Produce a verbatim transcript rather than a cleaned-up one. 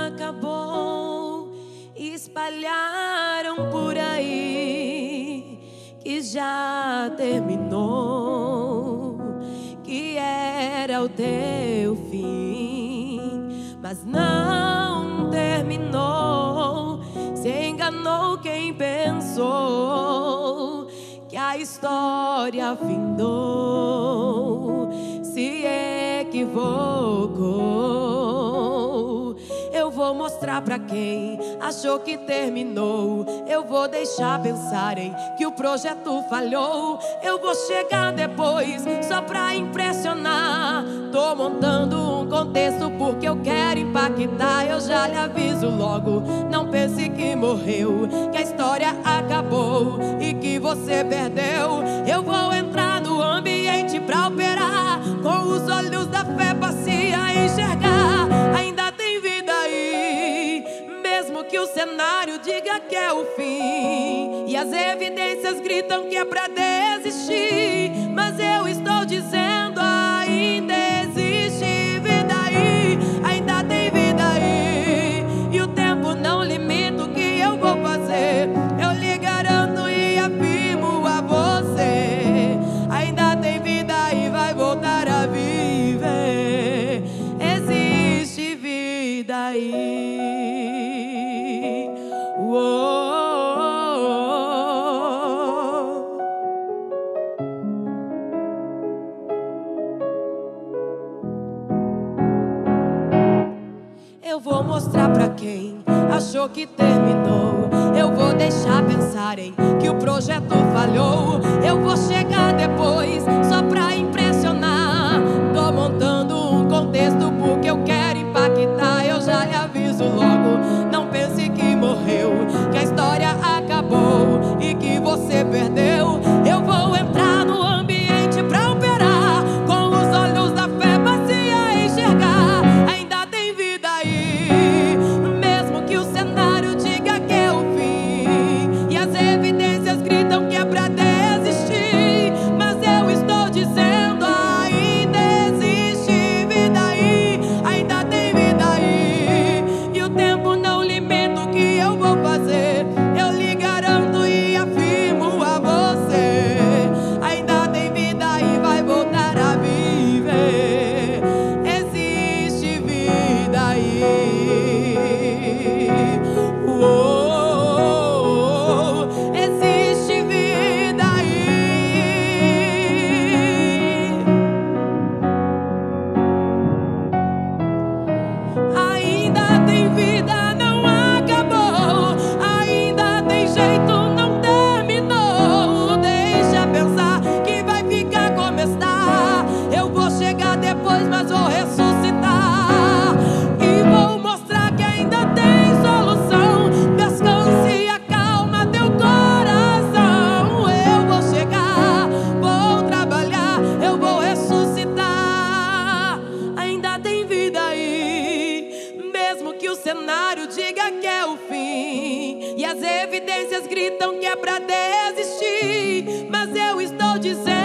acabou. Espalharam por aí que já terminou, que era o teu fim, mas não terminou. Se enganou quem pensou que a história findou, se equivocou. Eu vou mostrar pra quem achou que terminou. Eu vou deixar pensarem que o projeto falhou. Eu vou chegar depois só pra impressionar. Tô montando um contexto porque eu quero impactar. Eu já lhe aviso logo, não pense que morreu, que a história acabou e que você perdeu. Eu vou entrar no ambiente pra operar, com os olhos da fé passei a enxergar. Ainda tem vida aí, mesmo que o cenário diga que é o fim, e as evidências gritam que é pra desistir. Mas eu estou dizendo, ainda existe vida aí. Ainda tem vida aí, e o tempo não limita o que eu vou fazer. Eu lhe garanto e afirmo a você, ainda tem vida aí, vai voltar a viver. Existe vida aí. Uou. Eu vou mostrar pra quem achou que terminou. Eu vou deixar pensarem que o projeto falhou. Eu vou chegar depois só pra impressionar. Tô montando um contexto porque eu quero impactar. Eu já lhe aviso logo, não pense que morreu, que a história acabou e que você perdeu. Eu vou entrar no ambiente pra operar, com os olhos da fé passei a enxergar. Ainda tem vida aí, mesmo que o cenário diga que é o fim, e as evidências gritam que é pra desistir. Mas eu estou dizendo, ainda existe vida aí. Ainda tem vida aí, e o tempo não limita o que eu vou fazer. Eu lhe garanto e afirmo a você, ainda tem vida aí, vai voltar a viver. Existe vida aí. Uou, existe vida aí. Ainda tem vida, não acabou. Ainda tem jeito, não terminou. Deixa pensar que vai ficar como está. Eu vou chegar depois, mas vou ressuscitar. E vou mostrar que ainda tem solução. Descanse e acalma teu coração. Eu vou chegar, vou trabalhar, eu vou ressuscitar. Ainda tem vida aí, mesmo que o cenário diga que é o fim, e as evidências gritam que é pra desistir. Mas eu estou dizendo,